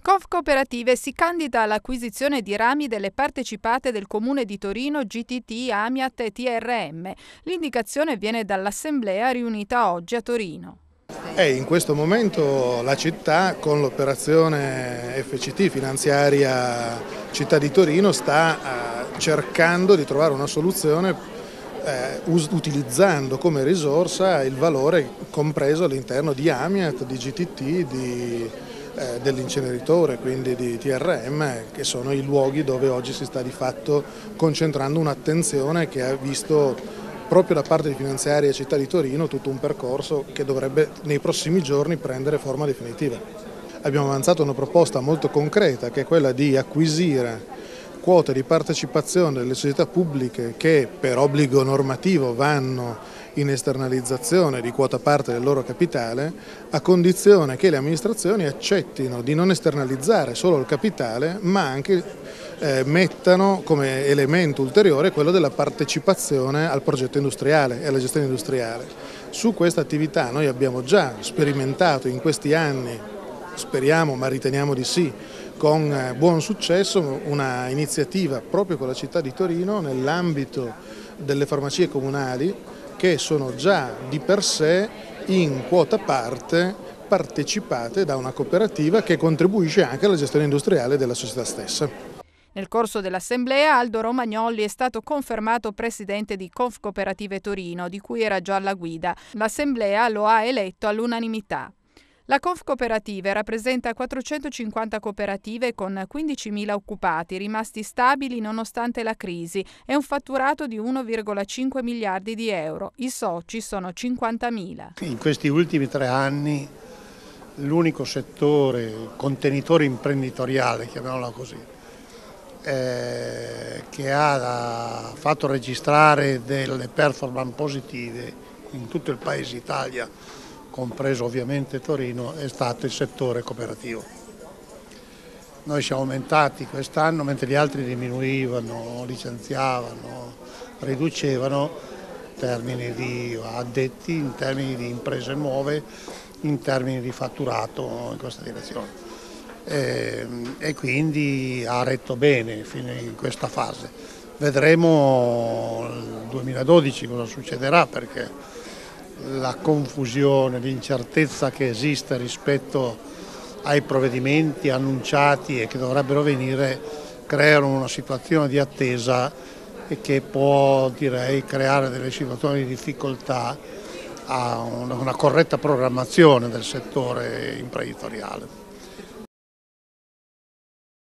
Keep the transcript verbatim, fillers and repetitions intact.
Confcooperative si candida all'acquisizione di rami delle partecipate del Comune di Torino G T T, Amiat e T R M. L'indicazione viene dall'Assemblea riunita oggi a Torino. E in questo momento la città, con l'operazione F C T finanziaria Città di Torino, sta eh, cercando di trovare una soluzione eh, utilizzando come risorsa il valore compreso all'interno di Amiat, di G T T, di Eh, dell'inceneritore, quindi di T R M, che sono i luoghi dove oggi si sta di fatto concentrando un'attenzione che ha visto proprio da parte di Finanziaria Città di Torino tutto un percorso che dovrebbe nei prossimi giorni prendere forma definitiva. Abbiamo avanzato una proposta molto concreta, che è quella di acquisire quote di partecipazione delle società pubbliche che per obbligo normativo vanno in esternalizzazione di quota parte del loro capitale, a condizione che le amministrazioni accettino di non esternalizzare solo il capitale, ma anche eh, mettano come elemento ulteriore quello della partecipazione al progetto industriale e alla gestione industriale. Su questa attività noi abbiamo già sperimentato in questi anni, speriamo ma riteniamo di sì, con buon successo, una iniziativa proprio con la città di Torino nell'ambito delle farmacie comunali, che sono già di per sé in quota parte partecipate da una cooperativa che contribuisce anche alla gestione industriale della società stessa. Nel corso dell'assemblea Aldo Romagnoli è stato confermato presidente di Confcooperative Torino, di cui era già alla guida. L'assemblea lo ha eletto all'unanimità. La Confcooperative rappresenta quattrocentocinquanta cooperative con quindicimila occupati rimasti stabili nonostante la crisi e un fatturato di uno virgola cinque miliardi di euro. I soci sono cinquantamila. In questi ultimi tre anni l'unico settore contenitore imprenditoriale, chiamiamolo così, eh, che ha fatto registrare delle performance positive in tutto il paese Italia, compreso ovviamente Torino, è stato il settore cooperativo. Noi siamo aumentati quest'anno mentre gli altri diminuivano, licenziavano, riducevano in termini di addetti, in termini di imprese nuove, in termini di fatturato in questa direzione. E, e quindi ha retto bene fino in questa fase. Vedremo nel duemiladodici cosa succederà, perché la confusione, l'incertezza che esiste rispetto ai provvedimenti annunciati e che dovrebbero venire creano una situazione di attesa e che può, direi, creare delle situazioni di difficoltà a una corretta programmazione del settore imprenditoriale.